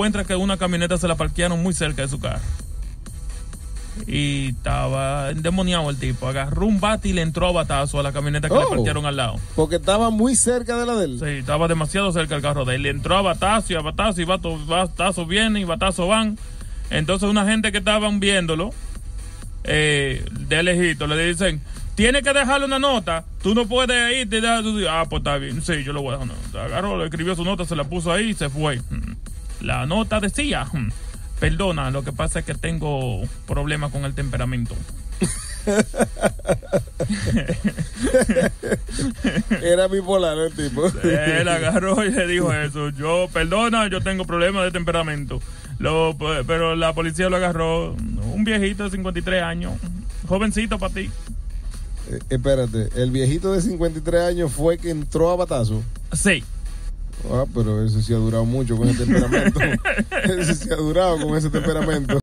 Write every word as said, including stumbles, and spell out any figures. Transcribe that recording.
encuentra que una camioneta se la parquearon muy cerca de su carro. Y estaba endemoniado el tipo. Agarró un bate y le entró a batazo a la camioneta que Oh, le parquearon al lado. Porque estaba muy cerca de la de él. Sí, estaba demasiado cerca el carro de él. Le entró a batazo y a batazo y bato, batazo viene y batazo van. Entonces una gente que estaban viéndolo eh, de lejito le dicen: tiene que dejarle una nota, tú no puedes irte. Ah, pues está bien, sí, yo lo voy a dejar una nota. Agarró, le escribió su nota, se la puso ahí y se fue. La nota decía: perdona, lo que pasa es que tengo problemas con el temperamento. Era bipolar el tipo. Él agarró y le dijo eso: yo, perdona, yo tengo problemas de temperamento. Lo, pero la policía lo agarró, un viejito de cincuenta y tres años, jovencito para ti. Eh, espérate, el viejito de cincuenta y tres años fue que entró a batazo. Sí. Ah, pero ese sí ha durado mucho con ese temperamento. Ese sí ha durado con ese temperamento.